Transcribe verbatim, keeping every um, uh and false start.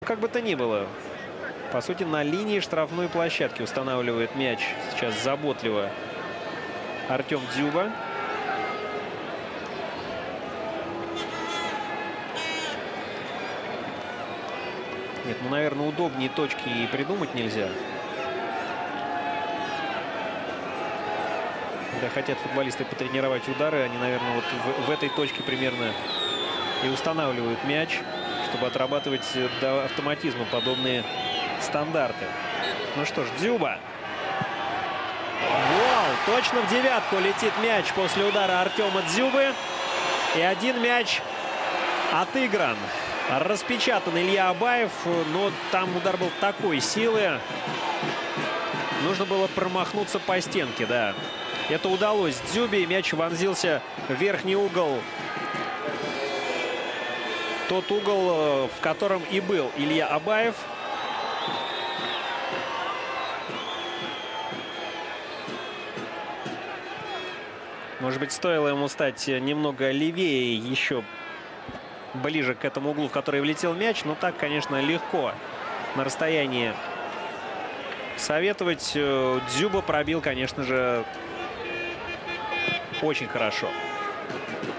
Как бы то ни было, по сути, на линии штрафной площадки устанавливает мяч сейчас заботливо Артем Дзюба. Нет, ну, наверное, удобнее точки и придумать нельзя. Когда хотят футболисты потренировать удары, они, наверное, вот в, в этой точке примерно и устанавливают мяч, чтобы отрабатывать до автоматизма подобные стандарты. Ну что ж, Дзюба. Гол! Точно в девятку летит мяч после удара Артема Дзюбы. И один мяч отыгран. Распечатан Илья Абаев, но там удар был такой силы. Нужно было промахнуться по стенке, да. Это удалось Дзюбе, и мяч вонзился в верхний угол. Тот угол, в котором и был Илья Абаев. Может быть, стоило ему стать немного левее, еще ближе к этому углу, в который влетел мяч. Но так, конечно, легко на расстоянии советовать. Дзюба пробил, конечно же, очень хорошо.